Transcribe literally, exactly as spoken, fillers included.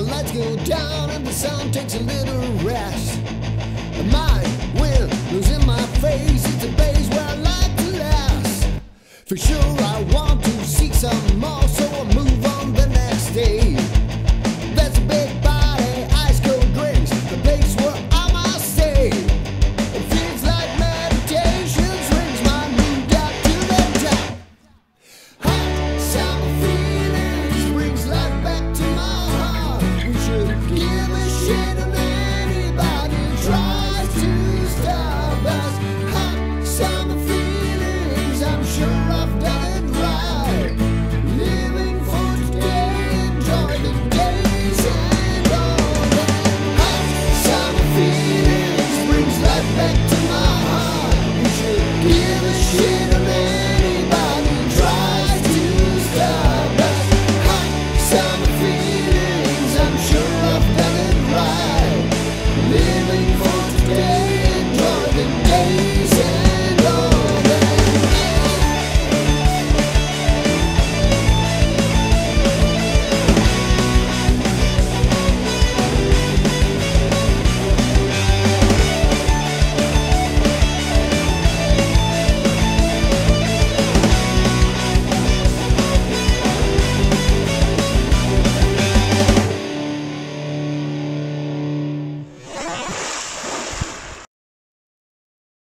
lights go down and the sun takes a little rest. My wind blows in my face, it's a place where I like to last. For sure I want to seek some more, so I move on.